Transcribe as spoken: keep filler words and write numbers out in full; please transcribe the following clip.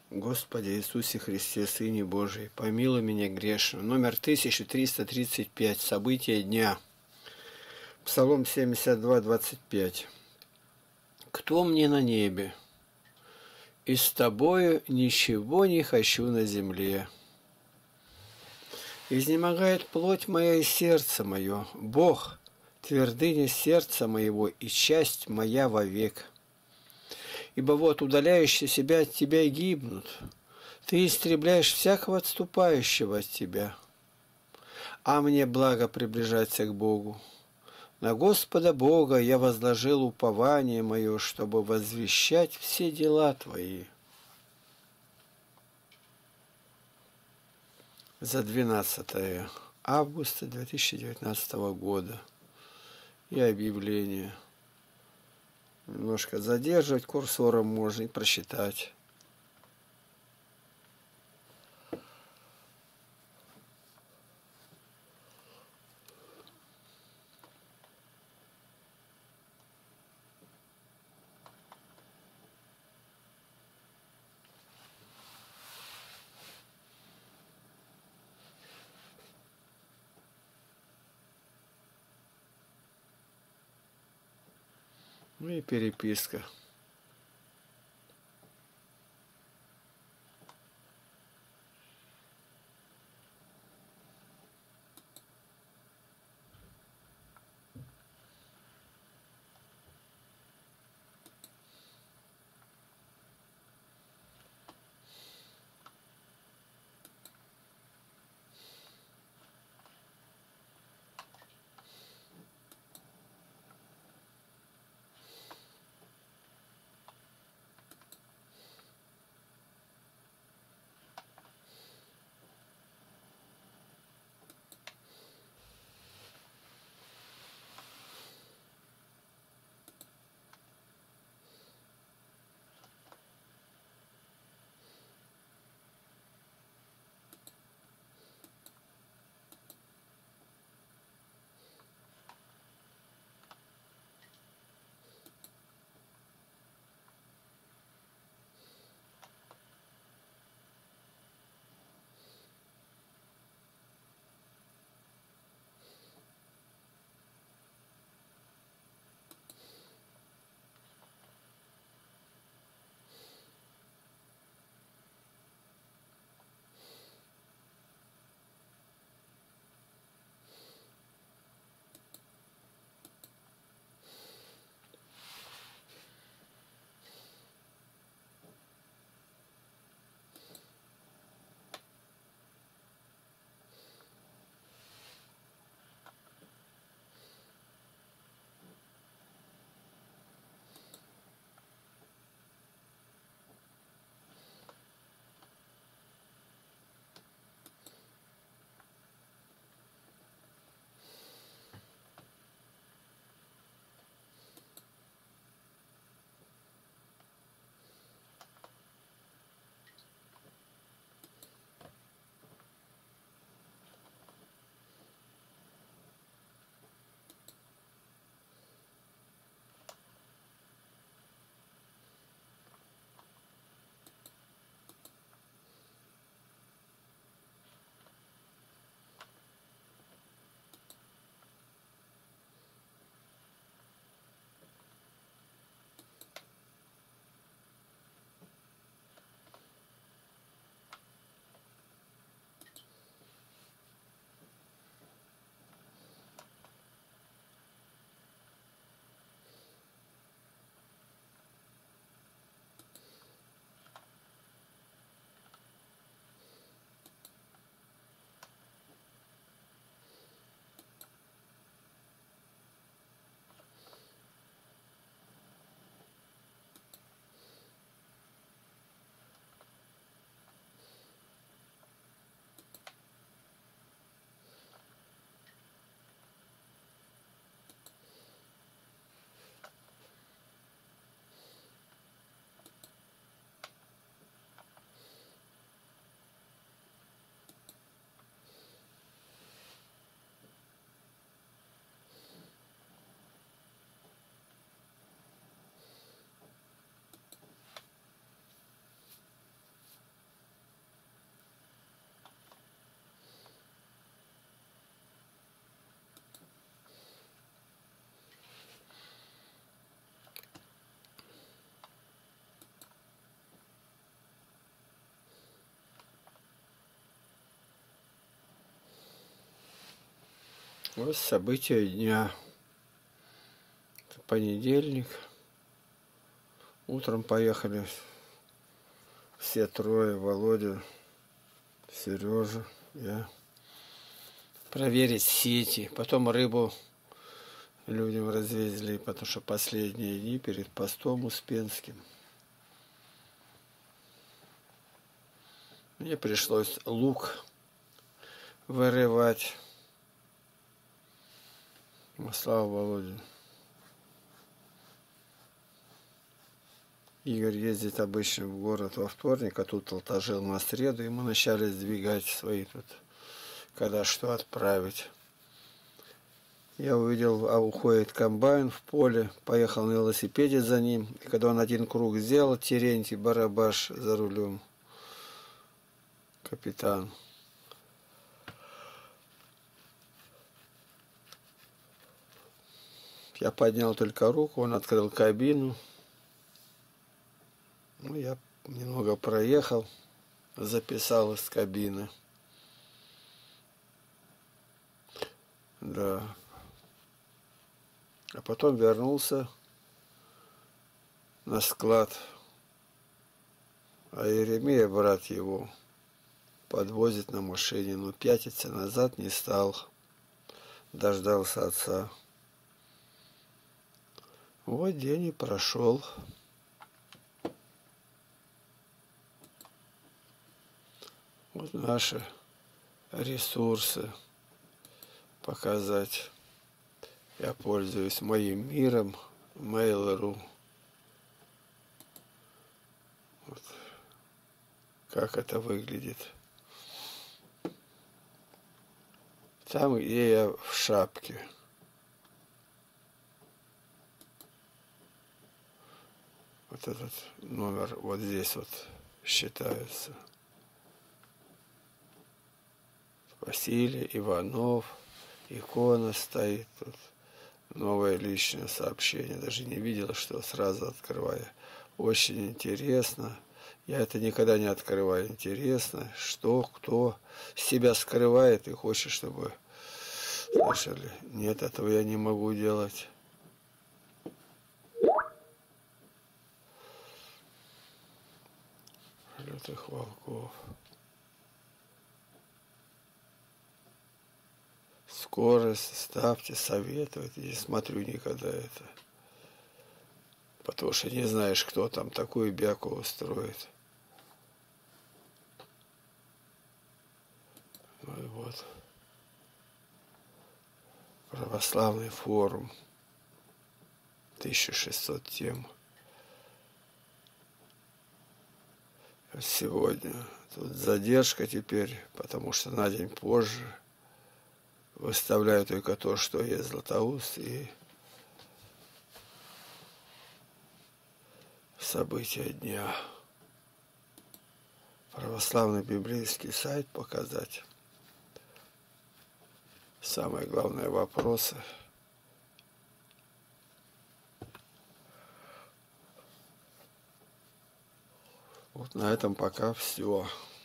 Господи Иисусе Христе, Сыне Божий, помилуй меня грешно. Номер тысяча триста тридцать пять. События дня. Псалом семьдесят два, двадцать пять. Кто мне на небе? И с тобою ничего не хочу на земле. Изнемогает плоть моя и сердце мое. Бог, твердыня сердца моего и часть моя вовек. Ибо вот удаляющие себя от тебя гибнут. Ты истребляешь всякого отступающего от тебя. А мне благо приближаться к Богу. На Господа Бога я возложил упование мое, чтобы возвещать все дела твои. За двенадцатое августа две тысячи девятнадцатого года. И объявление. Немножко задерживать курсором можно и прочитать. Ну и переписка. Вот события дня. Это понедельник. Утром поехали все трое: Володя, Сережа, я, проверить сети. Потом рыбу людям развезли, потому что последние дни перед постом Успенским. Мне пришлось лук вырывать. Слава Володе. Игорь ездит обычно в город во вторник, а тут отложил на среду, и мы начали сдвигать свои тут, когда что отправить. Я увидел, а уходит комбайн в поле, поехал на велосипеде за ним, и когда он один круг сделал, Терентий Барабаш за рулем, капитан. Я поднял только руку, он открыл кабину. Ну, я немного проехал, записал из кабины. Да. А потом вернулся на склад. А Еремея, брат его, подвозит на машине, но пятиться назад не стал. Дождался отца. Вот день и прошел. Вот наши ресурсы показать. Я пользуюсь моим миром, Mail точка ру. Вот. Как это выглядит. Там, где я в шапке. Вот этот номер вот здесь вот считается. Василий Иванов. Икона стоит тут. Новое личное сообщение. Даже не видел, что сразу открываю. Очень интересно. Я это никогда не открываю. Интересно, что, кто себя скрывает и хочет, чтобы слышали. Нет, этого я не могу делать. Лютых волков. Скорость, ставьте, советуйте. Не смотрю никогда это. Потому что не знаешь, кто там такую бяку устроит. Ну и вот. Православный форум. тысяча шестьсот тем. Сегодня тут задержка теперь, потому что на день позже выставляю только то, что есть Златоуст, и события дня. Православный библейский сайт показать. Самые главные вопросы. Вот на этом пока все.